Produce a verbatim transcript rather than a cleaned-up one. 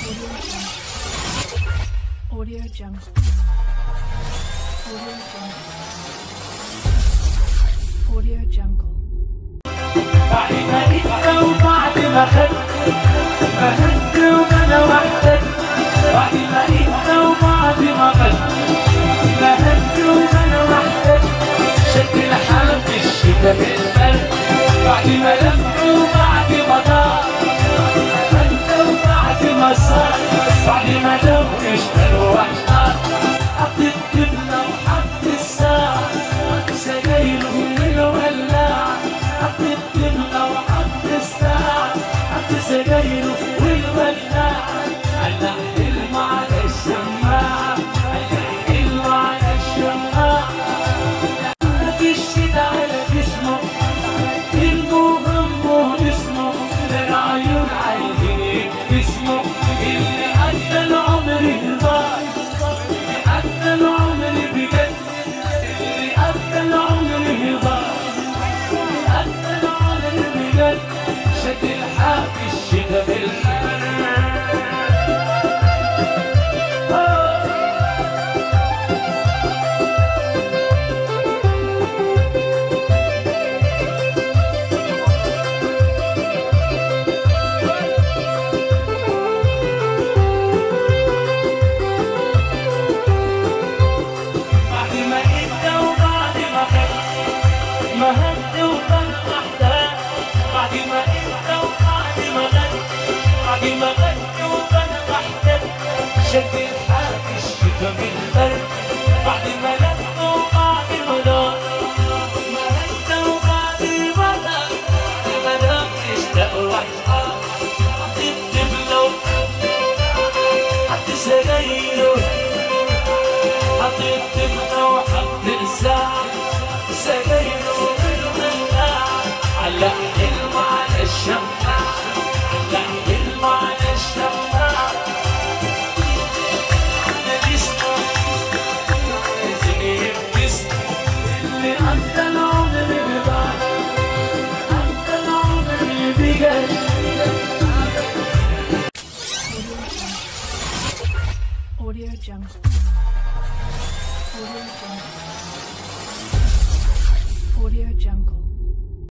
Audio Jungle. Audio Jungle. Audio Jungle. بعد ما جيت وبعد ما خدت ما خدت وانا وحدك. بعد ما جيت وبعد ما خدت ما خدت وانا وحدك. شد الحال في الشتاء في البرد. بعد ما لف وبعد ما ضاع انت وبعد ما صار. بعد ما دوب اشتغل واحتار. حطيت جبنه وحط الساعه سجاير والولاعه. حطيت جبنه وحط الساعه حط سجاير والولاعه. علق حلم على الشماعه علق حلم على الشماعه. في الشتا على جسمه المهم هو اسمه. للعيون عايزين اسمه اللي قد العمر ضاع. اللي قد العمر بجد اللي قد العمر ضاع. اللي قد العمر بجد شد الحال في الشتا بالحال. ما هد وكان محتاج. بعد ما انت وبعد ما غد بعد ما غد وكان محتاج. شد الحال في الشتا بالبرد. بعد ما لف وبعد ما دار. ما هد وبعد ما دار. بعد ما دار اشتاق واحتار. حطيت جبنه حط سجايره. حطيت جبنه وحط الساعه سجايره. علق حلم على الشماعة علق حلم على الشماعة. أنا جسمي زي الجسم اللي أنت العمر بضاع. أنت العمر بجد. Audio Jungle. Audio Jungle. Audio Jungle.